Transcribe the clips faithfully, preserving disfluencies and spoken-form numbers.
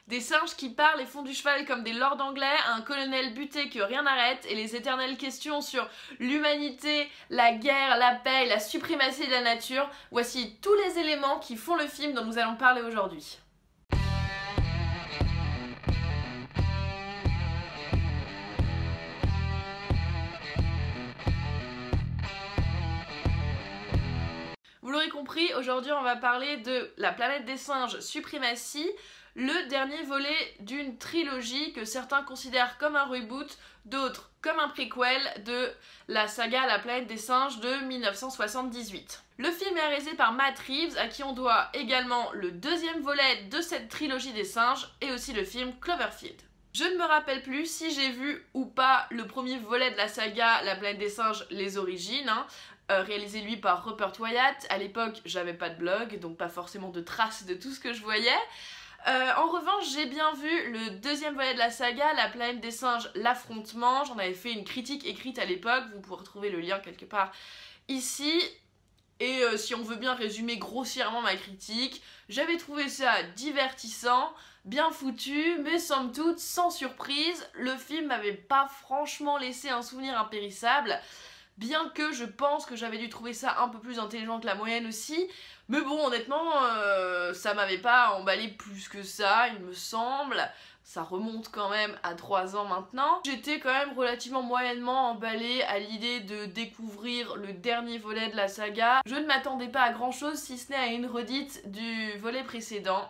Des singes qui parlent et font du cheval comme des lords anglais, un colonel buté que rien n'arrête, et les éternelles questions sur l'humanité, la guerre, la paix et la suprématie de la nature, voici tous les éléments qui font le film dont nous allons parler aujourd'hui. Vous l'aurez compris, aujourd'hui on va parler de La planète des singes Suprématie, le dernier volet d'une trilogie que certains considèrent comme un reboot, d'autres comme un préquel de la saga La planète des singes de mille neuf cent soixante-dix-huit. Le film est réalisé par Matt Reeves, à qui on doit également le deuxième volet de cette trilogie des singes et aussi le film Cloverfield. Je ne me rappelle plus si j'ai vu ou pas le premier volet de la saga La planète des singes, les origines, hein, euh, réalisé lui par Rupert Wyatt. À l'époque, j'avais pas de blog, donc pas forcément de traces de tout ce que je voyais. Euh, en revanche, j'ai bien vu le deuxième volet de la saga, La planète des singes, l'affrontement. J'en avais fait une critique écrite à l'époque, vous pourrez retrouver le lien quelque part ici. Et euh, si on veut bien résumer grossièrement ma critique, j'avais trouvé ça divertissant, bien foutu, mais somme toute, sans surprise. Le film m'avait pas franchement laissé un souvenir impérissable, bien que je pense que j'avais dû trouver ça un peu plus intelligent que la moyenne aussi. Mais bon, honnêtement, euh, ça m'avait pas emballé plus que ça, il me semble. Ça remonte quand même à trois ans maintenant. J'étais quand même relativement moyennement emballée à l'idée de découvrir le dernier volet de la saga. Je ne m'attendais pas à grand chose si ce n'est à une redite du volet précédent.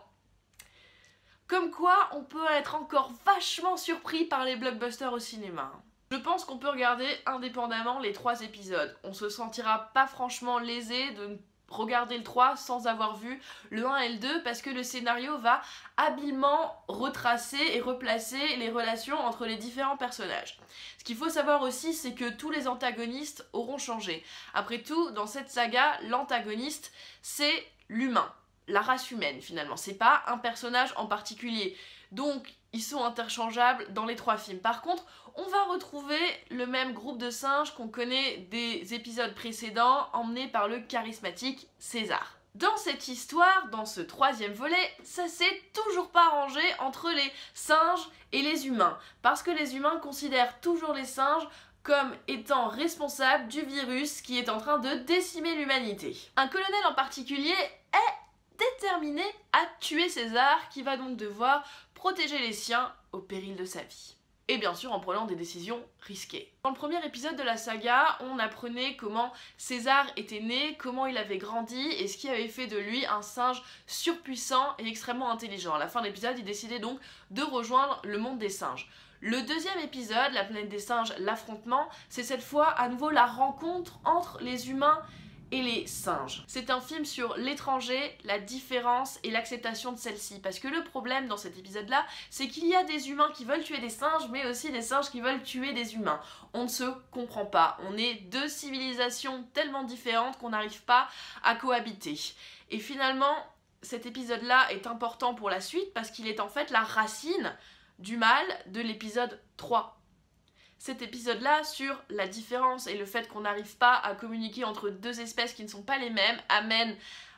Comme quoi, on peut être encore vachement surpris par les blockbusters au cinéma. Je pense qu'on peut regarder indépendamment les trois épisodes. On se sentira pas franchement lésé de regarder le trois sans avoir vu le un et le deux, parce que le scénario va habilement retracer et replacer les relations entre les différents personnages. Ce qu'il faut savoir aussi, c'est que tous les antagonistes auront changé. Après tout, dans cette saga, l'antagoniste, c'est l'humain, la race humaine finalement. C'est pas un personnage en particulier. Donc, ils sont interchangeables dans les trois films. Par contre, on va retrouver le même groupe de singes qu'on connaît des épisodes précédents, emmenés par le charismatique César. Dans cette histoire, dans ce troisième volet, ça s'est toujours pas rangé entre les singes et les humains, parce que les humains considèrent toujours les singes comme étant responsables du virus qui est en train de décimer l'humanité. Un colonel en particulier est déterminé à tuer César, qui va donc devoir protéger les siens au péril de sa vie. Et bien sûr en prenant des décisions risquées. Dans le premier épisode de la saga, on apprenait comment César était né, comment il avait grandi et ce qui avait fait de lui un singe surpuissant et extrêmement intelligent. À la fin de l'épisode, il décidait donc de rejoindre le monde des singes. Le deuxième épisode, La planète des singes, l'affrontement, c'est cette fois à nouveau la rencontre entre les humains et les singes. C'est un film sur l'étranger, la différence et l'acceptation de celle-ci. Parce que le problème dans cet épisode-là, c'est qu'il y a des humains qui veulent tuer des singes, mais aussi des singes qui veulent tuer des humains. On ne se comprend pas. On est deux civilisations tellement différentes qu'on n'arrive pas à cohabiter. Et finalement, cet épisode-là est important pour la suite parce qu'il est en fait la racine du mal de l'épisode trois. Cet épisode-là, sur la différence et le fait qu'on n'arrive pas à communiquer entre deux espèces qui ne sont pas les mêmes, amène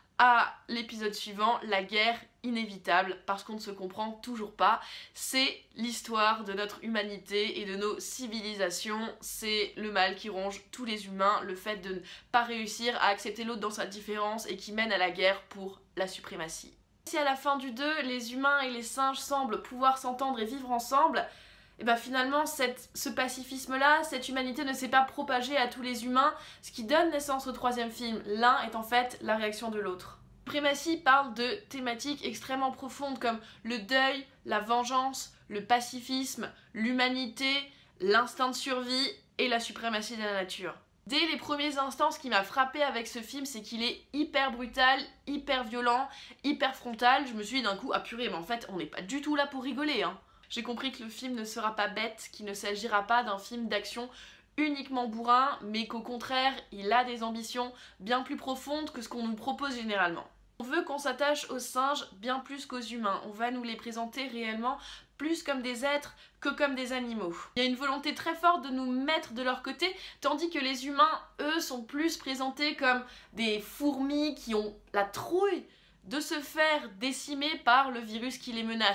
à l'épisode suivant, la guerre inévitable, parce qu'on ne se comprend toujours pas. C'est l'histoire de notre humanité et de nos civilisations, c'est le mal qui ronge tous les humains, le fait de ne pas réussir à accepter l'autre dans sa différence et qui mène à la guerre pour la suprématie. Si à la fin du deux, les humains et les singes semblent pouvoir s'entendre et vivre ensemble, et bien finalement cette, ce pacifisme-là, cette humanité ne s'est pas propagée à tous les humains, ce qui donne naissance au troisième film. L'un est en fait la réaction de l'autre. Suprématie parle de thématiques extrêmement profondes comme le deuil, la vengeance, le pacifisme, l'humanité, l'instinct de survie et la suprématie de la nature. Dès les premiers instants, ce qui m'a frappé avec ce film, c'est qu'il est hyper brutal, hyper violent, hyper frontal. Je me suis dit d'un coup, ah purée, mais en fait on n'est pas du tout là pour rigoler, hein. J'ai compris que le film ne sera pas bête, qu'il ne s'agira pas d'un film d'action uniquement bourrin, mais qu'au contraire, il a des ambitions bien plus profondes que ce qu'on nous propose généralement. On veut qu'on s'attache aux singes bien plus qu'aux humains. On va nous les présenter réellement plus comme des êtres que comme des animaux. Il y a une volonté très forte de nous mettre de leur côté, tandis que les humains, eux, sont plus présentés comme des fourmis qui ont la trouille de se faire décimer par le virus qui les menace.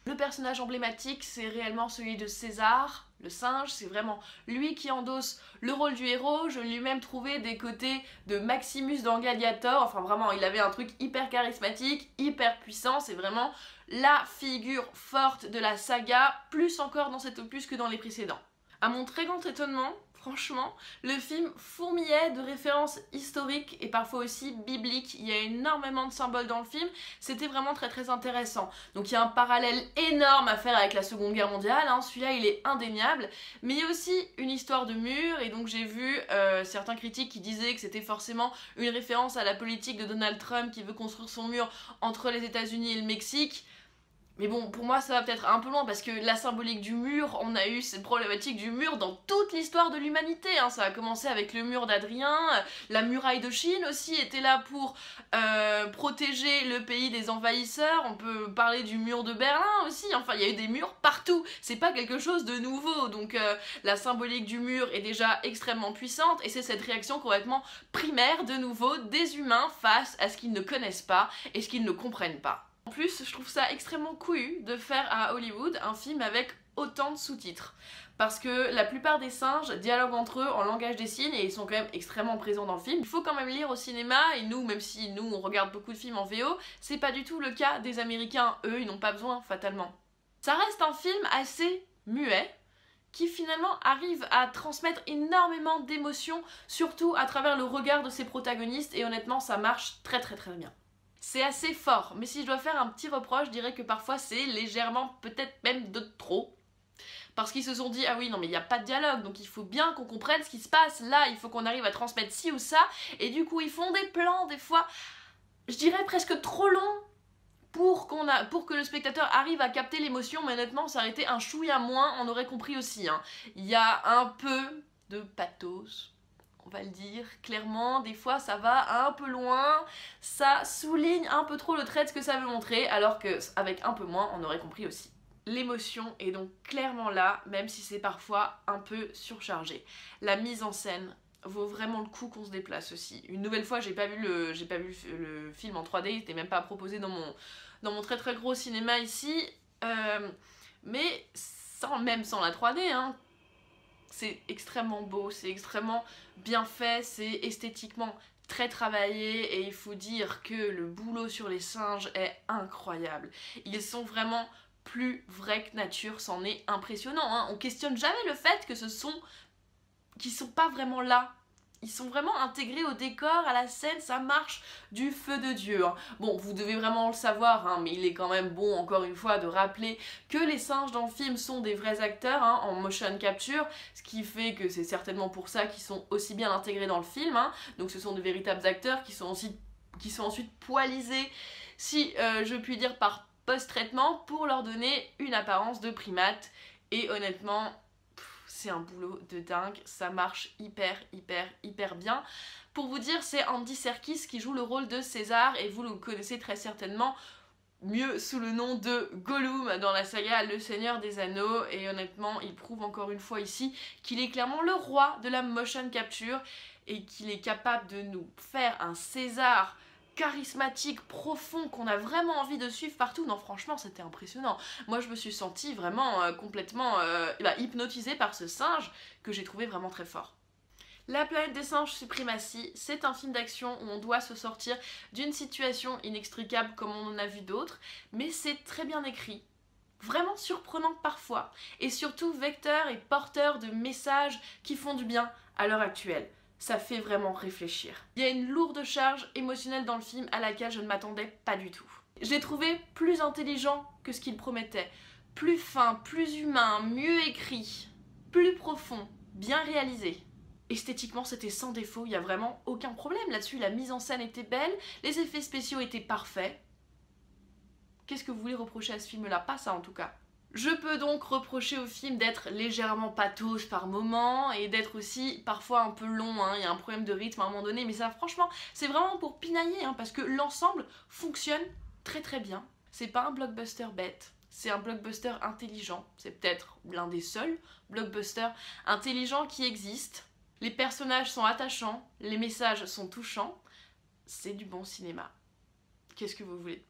Le personnage emblématique, c'est réellement celui de César, le singe, c'est vraiment lui qui endosse le rôle du héros. Je l'ai même trouvé des côtés de Maximus dans Gladiator, enfin vraiment, il avait un truc hyper charismatique, hyper puissant, c'est vraiment la figure forte de la saga, plus encore dans cet opus que dans les précédents. À mon très grand étonnement, franchement, le film fourmillait de références historiques et parfois aussi bibliques. Il y a énormément de symboles dans le film, c'était vraiment très très intéressant. Donc il y a un parallèle énorme à faire avec la Seconde Guerre mondiale, hein. Celui-là il est indéniable. Mais il y a aussi une histoire de mur, et donc j'ai vu euh, certains critiques qui disaient que c'était forcément une référence à la politique de Donald Trump qui veut construire son mur entre les États-Unis et le Mexique. Mais bon, pour moi ça va peut-être un peu loin parce que la symbolique du mur, on a eu cette problématique du mur dans toute l'histoire de l'humanité, hein. Ça a commencé avec le mur d'Adrien, la muraille de Chine aussi était là pour euh, protéger le pays des envahisseurs, on peut parler du mur de Berlin aussi, enfin il y a eu des murs partout, c'est pas quelque chose de nouveau, donc euh, la symbolique du mur est déjà extrêmement puissante et c'est cette réaction complètement primaire de nouveau des humains face à ce qu'ils ne connaissent pas et ce qu'ils ne comprennent pas. En plus, je trouve ça extrêmement couillu de faire à Hollywood un film avec autant de sous-titres. Parce que la plupart des singes dialoguent entre eux en langage des signes et ils sont quand même extrêmement présents dans le film. Il faut quand même lire au cinéma, et nous, même si nous on regarde beaucoup de films en V O, c'est pas du tout le cas des Américains. Eux, ils n'ont pas besoin, fatalement. Ça reste un film assez muet, qui finalement arrive à transmettre énormément d'émotions, surtout à travers le regard de ses protagonistes, et honnêtement, ça marche très très très bien. C'est assez fort, mais si je dois faire un petit reproche, je dirais que parfois c'est légèrement, peut-être même de trop. Parce qu'ils se sont dit, ah oui, non mais il n'y a pas de dialogue, donc il faut bien qu'on comprenne ce qui se passe là, il faut qu'on arrive à transmettre ci ou ça, et du coup ils font des plans, des fois, je dirais presque trop longs, pour, qu'on a, pour que le spectateur arrive à capter l'émotion, mais honnêtement, ça aurait été un chouïa moins, on aurait compris aussi, hein. Il y a un peu de pathos, on va le dire clairement, des fois ça va un peu loin, ça souligne un peu trop le trait de ce que ça veut montrer, alors qu'avec un peu moins, on aurait compris aussi. L'émotion est donc clairement là, même si c'est parfois un peu surchargé. La mise en scène vaut vraiment le coup qu'on se déplace aussi. Une nouvelle fois, j'ai pas vu le, j'ai pas vu le film en trois D, il était même pas proposé dans mon, dans mon très très gros cinéma ici, euh, mais sans, même sans la trois D, hein, c'est extrêmement beau, c'est extrêmement bien fait, c'est esthétiquement très travaillé, et il faut dire que le boulot sur les singes est incroyable. Ils sont vraiment plus vrais que nature, c'en est impressionnant, hein. On questionne jamais le fait que ce sont... qu'ils sont pas vraiment là. Ils sont vraiment intégrés au décor, à la scène, ça marche du feu de Dieu, hein. Bon, vous devez vraiment le savoir, hein, mais il est quand même bon, encore une fois, de rappeler que les singes dans le film sont des vrais acteurs, hein, en motion capture, ce qui fait que c'est certainement pour ça qu'ils sont aussi bien intégrés dans le film, hein. Donc ce sont de véritables acteurs qui sont, aussi, qui sont ensuite poilisés, si euh, je puis dire, par post-traitement, pour leur donner une apparence de primate, et honnêtement... c'est un boulot de dingue, ça marche hyper hyper hyper bien. Pour vous dire, c'est Andy Serkis qui joue le rôle de César, et vous le connaissez très certainement mieux sous le nom de Gollum dans la saga Le Seigneur des Anneaux, et honnêtement il prouve encore une fois ici qu'il est clairement le roi de la motion capture et qu'il est capable de nous faire un César charismatique, profond, qu'on a vraiment envie de suivre partout. Non, franchement, c'était impressionnant. Moi, je me suis sentie vraiment euh, complètement euh, bah, hypnotisée par ce singe que j'ai trouvé vraiment très fort. La planète des singes Suprématie, c'est un film d'action où on doit se sortir d'une situation inextricable comme on en a vu d'autres, mais c'est très bien écrit, vraiment surprenant parfois, et surtout vecteur et porteur de messages qui font du bien à l'heure actuelle. Ça fait vraiment réfléchir. Il y a une lourde charge émotionnelle dans le film à laquelle je ne m'attendais pas du tout. Je l'ai trouvé plus intelligent que ce qu'il promettait, plus fin, plus humain, mieux écrit, plus profond, bien réalisé. Esthétiquement, c'était sans défaut, il n'y a vraiment aucun problème là-dessus. La mise en scène était belle, les effets spéciaux étaient parfaits. Qu'est-ce que vous voulez reprocher à ce film-là? Pas ça en tout cas. Je peux donc reprocher au film d'être légèrement pathos par moment et d'être aussi parfois un peu long, hein. Il y a un problème de rythme à un moment donné, mais ça franchement c'est vraiment pour pinailler, hein, parce que l'ensemble fonctionne très très bien. C'est pas un blockbuster bête, c'est un blockbuster intelligent, c'est peut-être l'un des seuls blockbusters intelligents qui existent. Les personnages sont attachants, les messages sont touchants, c'est du bon cinéma. Qu'est-ce que vous voulez de plus ?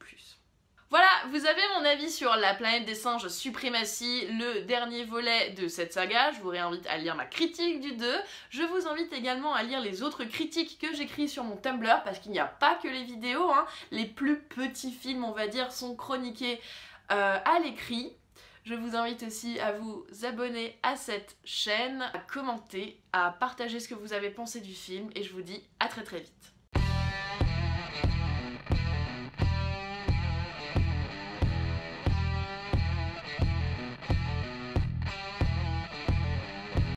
Voilà, vous avez mon avis sur La planète des singes Suprématie, le dernier volet de cette saga. Je vous réinvite à lire ma critique du deux. Je vous invite également à lire les autres critiques que j'écris sur mon Tumblr, parce qu'il n'y a pas que les vidéos, hein. Les plus petits films, on va dire, sont chroniqués euh, à l'écrit. Je vous invite aussi à vous abonner à cette chaîne, à commenter, à partager ce que vous avez pensé du film, et je vous dis à très très vite.